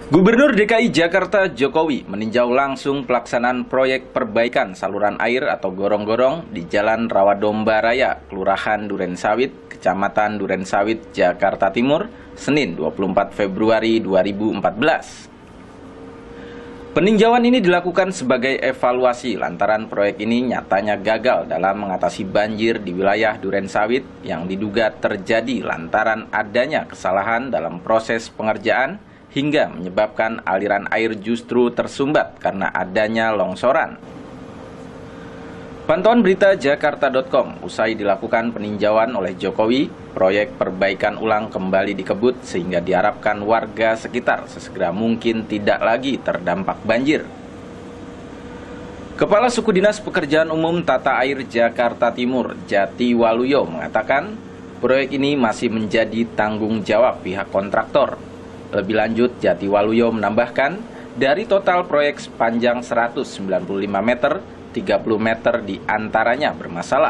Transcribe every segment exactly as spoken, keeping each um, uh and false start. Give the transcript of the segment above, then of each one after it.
Gubernur D K I Jakarta Jokowi meninjau langsung pelaksanaan proyek perbaikan saluran air atau gorong-gorong di Jalan Rawadomba Raya, Kelurahan Durensawit, Kecamatan Durensawit, Jakarta Timur, Senin dua puluh empat Februari dua ribu empat belas. Peninjauan ini dilakukan sebagai evaluasi lantaran proyek ini nyatanya gagal dalam mengatasi banjir di wilayah Durensawit yang diduga terjadi lantaran adanya kesalahan dalam proses pengerjaan hingga menyebabkan aliran air justru tersumbat karena adanya longsoran. Pantauan berita Jakarta titik com, usai dilakukan peninjauan oleh Jokowi, proyek perbaikan ulang kembali dikebut sehingga diharapkan warga sekitar sesegera mungkin tidak lagi terdampak banjir. Kepala Suku Dinas Pekerjaan Umum Tata Air Jakarta Timur, Jati Waluyo, mengatakan proyek ini masih menjadi tanggung jawab pihak kontraktor. Lebih lanjut, Jati Waluyo menambahkan, dari total proyek sepanjang seratus sembilan puluh lima meter, tiga puluh meter diantaranya bermasalah.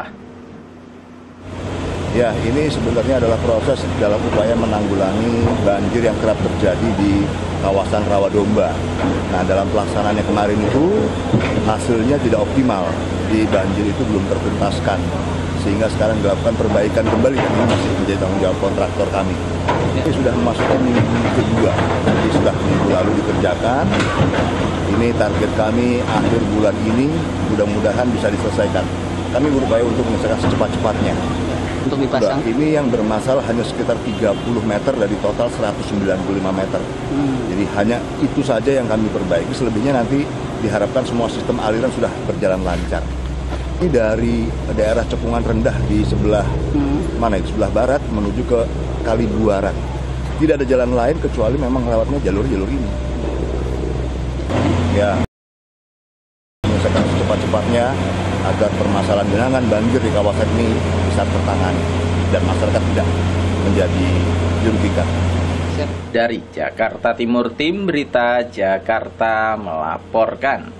Ya, ini sebenarnya adalah proses dalam upaya menanggulangi banjir yang kerap terjadi di kawasan Rawadomba. Nah, dalam pelaksanaannya kemarin itu, hasilnya tidak optimal. Di banjir itu belum tertuntaskan. Sehingga sekarang dilakukan perbaikan kembali, dan ini masih menjadi tanggung jawab kontraktor kami. Ini sudah memasuki minggu kedua, jadi sudah minggu lalu dikerjakan. Ini target kami akhir bulan ini, mudah-mudahan bisa diselesaikan. Kami berupaya untuk menyelesaikan secepat-cepatnya. Untuk dipasang? Ini yang bermasalah hanya sekitar tiga puluh meter dari total seratus sembilan puluh lima meter. Hmm. Jadi hanya itu saja yang kami perbaiki, selebihnya nanti diharapkan semua sistem aliran sudah berjalan lancar. Ini dari daerah cekungan rendah di sebelah hmm. mana itu, sebelah barat menuju ke Kalibuaran. Tidak ada jalan lain kecuali memang lewatnya jalur-jalur ini. Ya, menyelesaikan secepat-cepatnya agar permasalahan genangan banjir di kawasan ini bisa tertangani dan masyarakat tidak menjadi dirugikan. Dari Jakarta Timur, Tim Berita Jakarta melaporkan.